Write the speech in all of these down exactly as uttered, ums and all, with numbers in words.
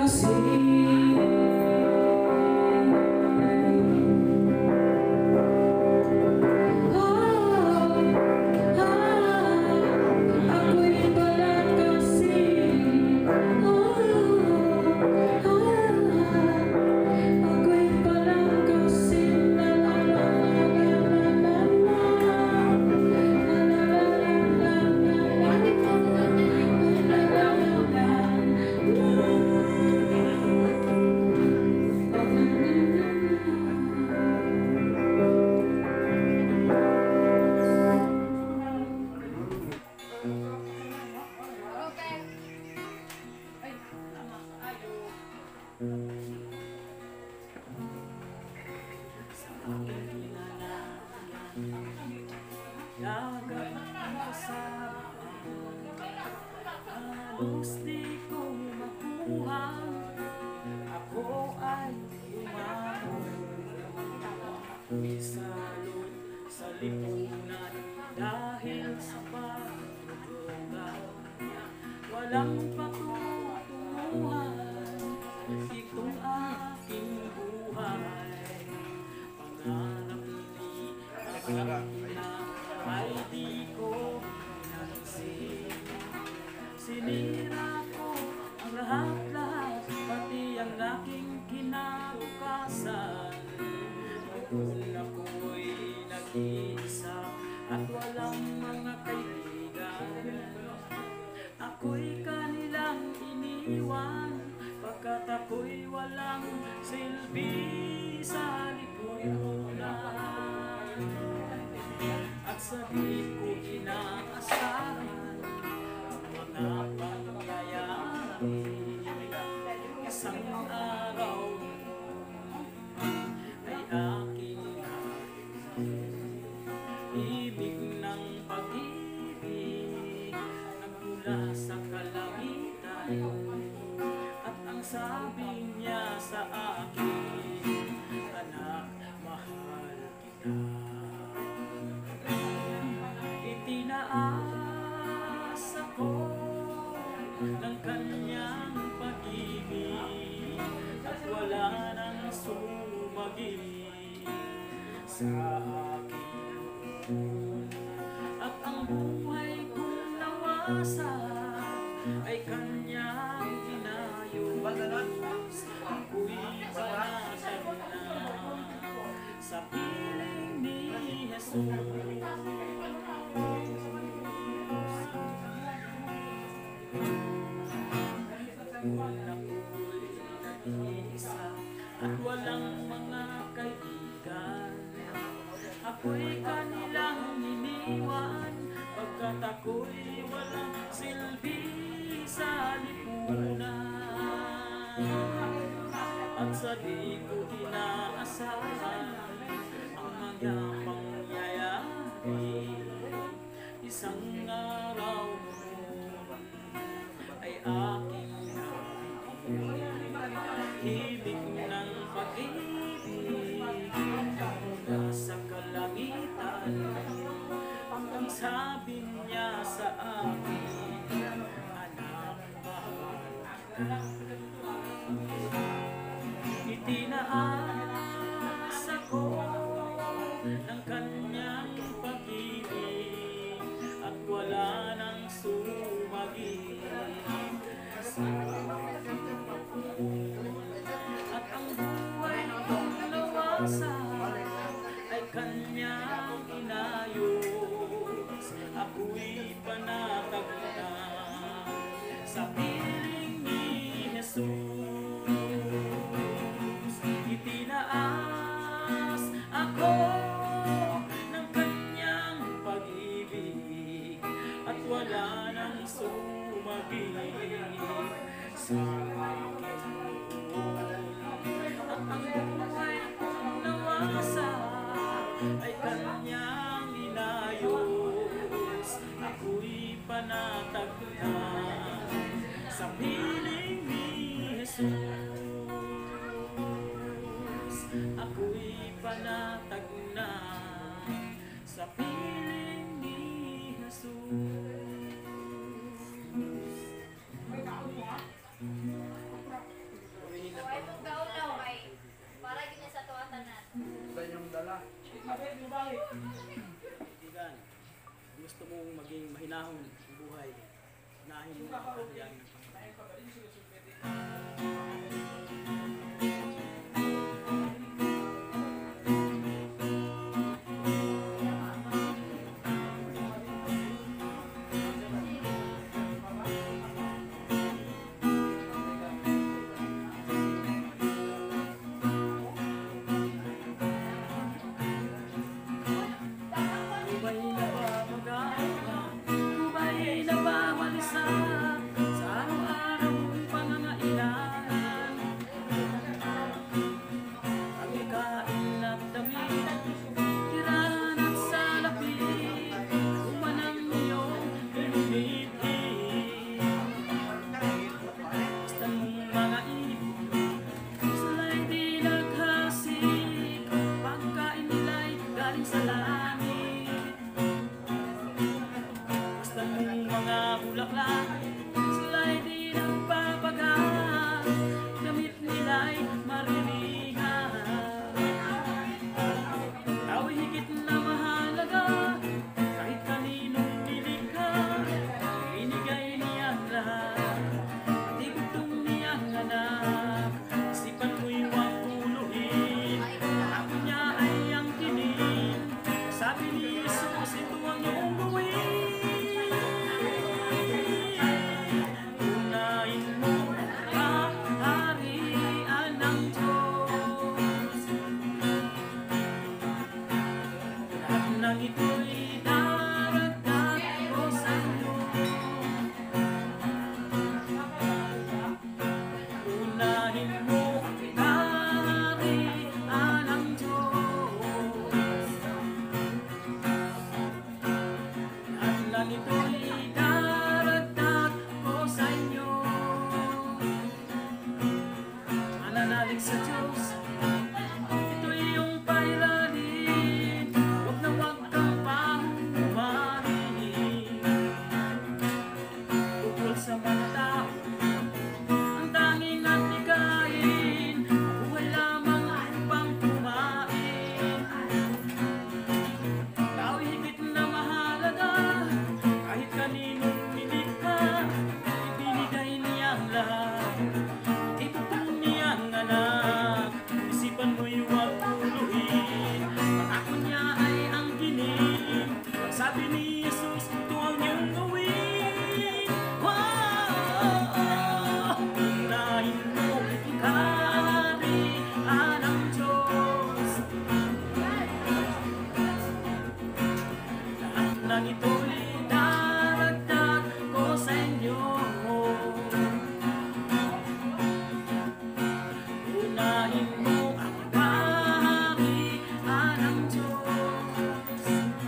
Halos di ko makuha, ako ay umaon. Ako'y salot sa lipunan dahil sa pagdudroga. Walang patutunguhan itong aking buhay. Pangarap ni aking ina ay di ko pinansin. Sinira ko ang lahat-lahat, pati ang aking kinabukasan. Noon ako'y nag-iisa at walang mga kaibigan. Ako'y kanilang iniwan, pagkat ako'y walang silbi sa lipunan. At sa di ko inaasahan mga pangyayari, isang araw ay aking ibig ng pag-ibig nagmula sa kalangitan. At ang sabi niya sa akin, anak, mahal kita. Itinaas ako ng kanyang pag-ibig at wala nang sumagi sa akin. At ang buhay kong nawasak ay kanyang inayos. Ako'y panatag na sa piling ni Jesus. Ako'y nag-iisa at walang mga kaibigan. Ako'y kanilang iniwan, pagkat ako'y walang silbi sa lipunan. At sa di ko inaasahan ang mga pangyayari, isang araw noon ay aking hibig ng pag-ibig mula sa kalangitan. Ang sabi niya sa akin, anak, mahal kita. Itinaas ako ng kanyang pag-ibig at wala nang sumagi sa akin. At ang buhay kong nawasak ay kanyang inayos. Ako'y panatag na sa piling ni Jesus. Itinaas ako ng kanyang pag-ibig at wala nang sumagi sa akin. At ang buhay kong nawasak ay kanyang inayos. Ako'y panatag na sa piling ni Jesus. Ako'y panatag na sa piling ni Jesus. panahon, buhay. Unahin mo ang kaharian ng Panginoon. Sa Diyos, ito iyong pailalim, huwag na huwag kang pahumari. Bukol sa mga tao, ang tanging at ikain, buhay lamang upang kumain. Ikaw higit na mahalaga, kahit kaninong nilikha, ibinigay niyang lahat. Itutong niyang anak, isipan mo'y huwag puluhin. Pangako niya ay ang kinig, sabi ni Jesus, ito ang iyong gawin. Wow! Unahin mo ang kaharian ng Diyos. Lahat ng ito'y daragdag ko sa inyo. Unahin mo ang kaharian ng Diyos.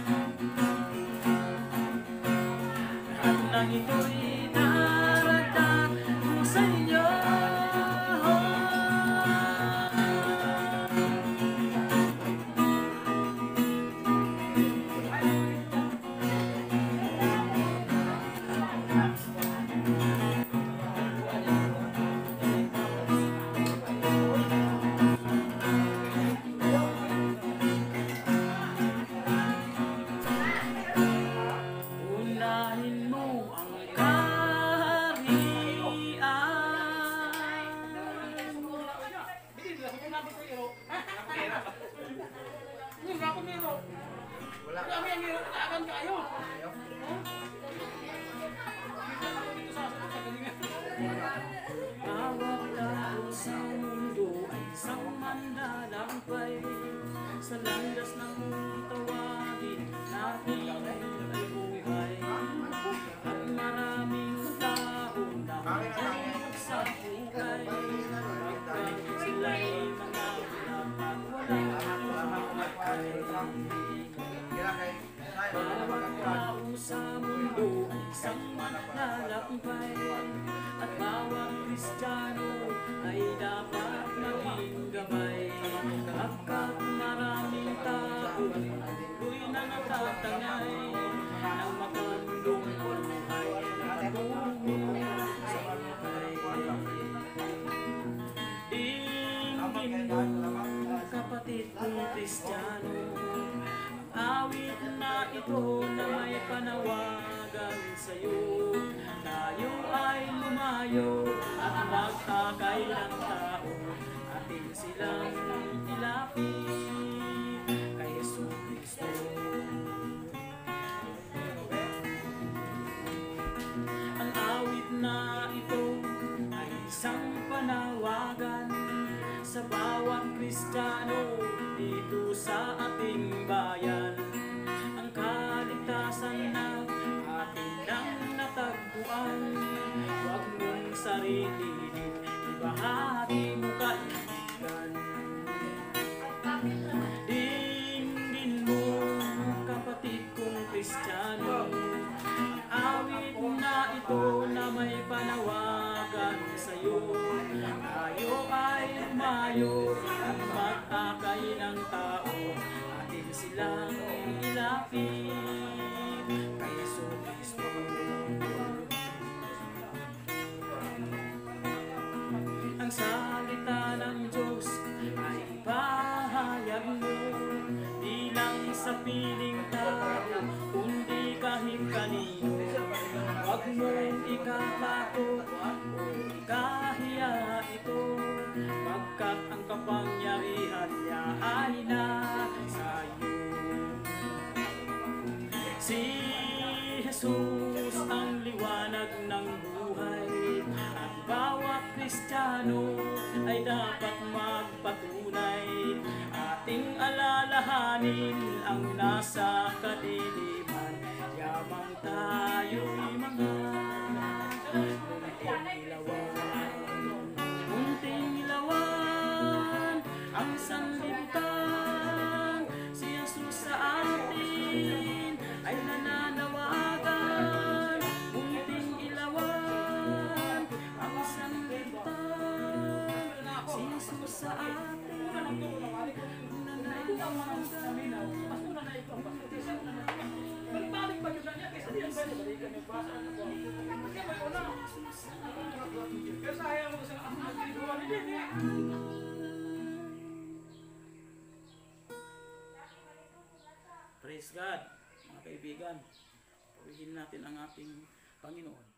Lahat ng ito'y daragdag ko sa inyo. Unahin mo ang bawat tao sa mundo ay isang manlalakbay sa landas ng tawagin natin ay buhay. At maraming tao na makinig sa buhay, pagkat sila'y mga dapat walang makakay. Bawat tao sa mundo ay isang manlalakbay, at bawat Kristiyano ay dapat maging gabay. Pagkat maraming tao tuloy na natatangay ng makandong buhay at patungo sa buhay. Ingin mo, kapatid kong Kristiyano, ang awit na ito na may panawagan sa bawat Kristiyano dito sa ating bayan. Ang kaligtasan na ating nang natagpuan, huwag mong sarili ibahagi mo kaibigan. Dinggin mo kapatid kong Kristiyano, ang awit na ito na may panawagan sa'yo. Tayo ay umayo at mag-akay ng tao, atin silang ilapit kay Yesu Kristo. Ang salita ng Diyos ay ipahayag mo, di lang sa piling tao, kundi kahit kanino. Huwag mong ikatakot o ikahiya ito, pagkat ang kapangyarihan niya ay nasa iyo. Si Jesus ang liwanag ng buhay, at bawat Kristiyano ay dapat magpatunay. Ating alalahanin ang nasa kadiliman, yamang tayo'y mga munting ilawan. Munting ilawan ang sanlibutan, si Jesus sa atin ay nananawagan. Munting ilawan ang sanlibutan, si Jesus sa atin ay nananawagan. Balik pa yun niya kaysa diyan ba balikan yung basa ano ba? Kasi may una. Kaya sayang mo sa ang nagdibuan din eh. Praise God, mga kaibigan. Purihin natin ang ating Panginoon.